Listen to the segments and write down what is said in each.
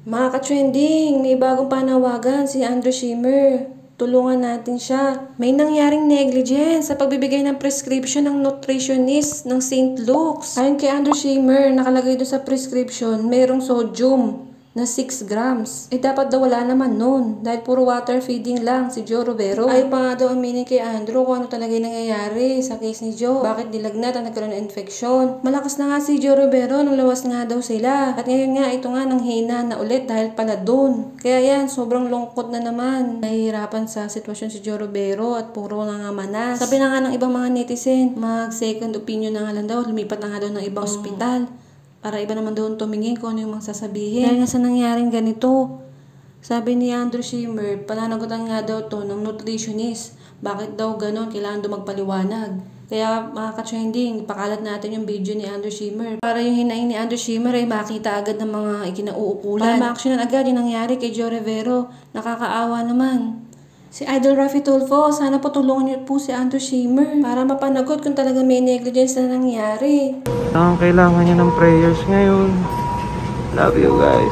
Mga ka-trending, may bagong panawagan si Andrew Schimmer. Tulungan natin siya. May nangyaring negligence sa pagbibigay ng prescription ng nutritionist ng St. Luke's. Ayon kay Andrew Schimmer, nakalagay doon sa prescription, mayroong sodium na 6 grams. Dapat daw wala naman nun dahil puro water feeding lang si Joe Rovero. Ay pa nga daw aminin kay Andrew kung ano talaga yung nangyayari sa case ni Joe. Bakit dilagnat at nagkaroon ng infeksyon. Malakas na nga si Joe Rovero nung lawas nga daw sila. At ngayon nga ito nga nang hina na ulit dahil pala dun. Kaya yan, sobrang lungkot na naman. Nahihirapan sa sitwasyon si Joe Rovero at puro na nga manas. Sabi na nga ng ibang mga netizen, mag second opinion na nga lang daw. Lumipat na nga daw ng ibang ospital. Para iba naman doon tumingin kung ano yung mga sasabihin. Dahil nga sa nangyaring ganito, sabi ni Andrew Schimmer, pananagutan nga daw to ng nutritionist. Bakit daw ganon? Kailangan daw magpaliwanag. Kaya mga ka-trending, pakalat natin yung video ni Andrew Schimmer. Para yung hinaing ni Andrew Schimmer ay makita agad ng mga ikinauukulan. Para ma-actionan agad yung nangyari kay Joe Rovero. Nakakaawa naman. Si Idol Raffy Tulfo, sana po tulungan niyo po si Andrew Schimmer para mapanagot kung talaga may negligence na nangyari. Kailangan niya ng prayers ngayon. Love you guys.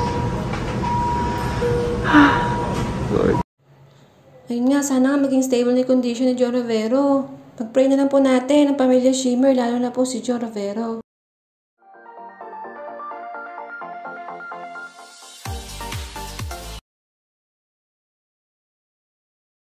Lord. Ayun nga, sana nga maging stable na condition ni Joe Rovero. Pag-pray na lang po natin ang pamilya Schimmer, lalo na po si Joe Rovero.